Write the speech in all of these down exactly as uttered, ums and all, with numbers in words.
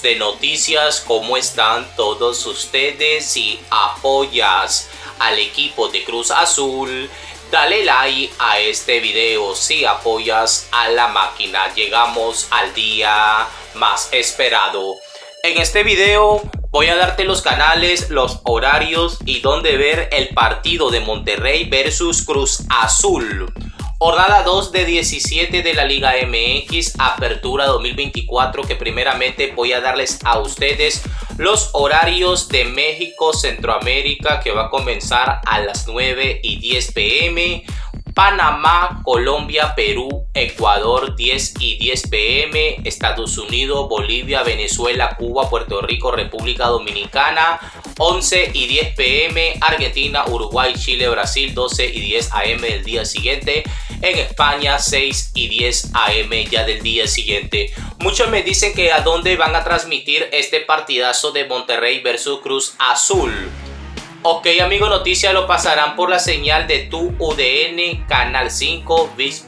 amigos de Noticias, ¿cómo están todos ustedes? Si apoyas al equipo de Cruz Azul, dale like a este video. Si apoyas a la máquina, llegamos al día más esperado. En este video voy a darte los canales, los horarios y dónde ver el partido de Monterrey versus Cruz Azul. Jornada dos de diecisiete de la Liga M X, Apertura dos mil veinticuatro, que primeramente voy a darles a ustedes los horarios de México, Centroamérica, que va a comenzar a las nueve y diez p m Panamá, Colombia, Perú, Ecuador diez y diez p m Estados Unidos, Bolivia, Venezuela, Cuba, Puerto Rico, República Dominicana once y diez p m Argentina, Uruguay, Chile, Brasil doce y diez a m del día siguiente. En España seis y diez a m ya del día siguiente. Muchos me dicen que a dónde van a transmitir este partidazo de Monterrey versus Cruz Azul. Ok, amigo, noticia, lo pasarán por la señal de Tu U D N, Canal cinco, ViX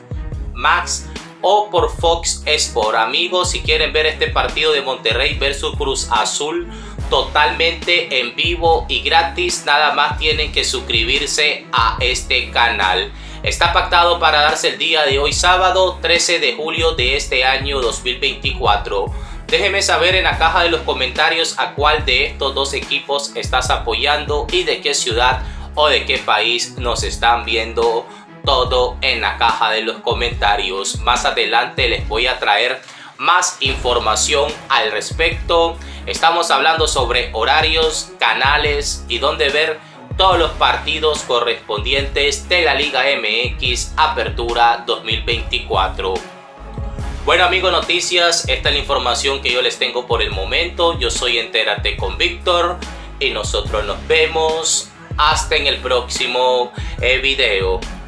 Max o por Fox Sport. Amigos, si quieren ver este partido de Monterrey versus Cruz Azul totalmente en vivo y gratis, nada más tienen que suscribirse a este canal. Está pactado para darse el día de hoy, sábado trece de julio de este año dos mil veinticuatro. Déjeme saber en la caja de los comentarios a cuál de estos dos equipos estás apoyando y de qué ciudad o de qué país nos están viendo. Todo en la caja de los comentarios. Más adelante les voy a traer más información al respecto. Estamos hablando sobre horarios, canales y dónde ver todos los partidos correspondientes de la Liga M X Apertura dos mil veinticuatro. Bueno, amigos, noticias, esta es la información que yo les tengo por el momento. Yo soy Entérate con Víctor y nosotros nos vemos hasta en el próximo eh, video.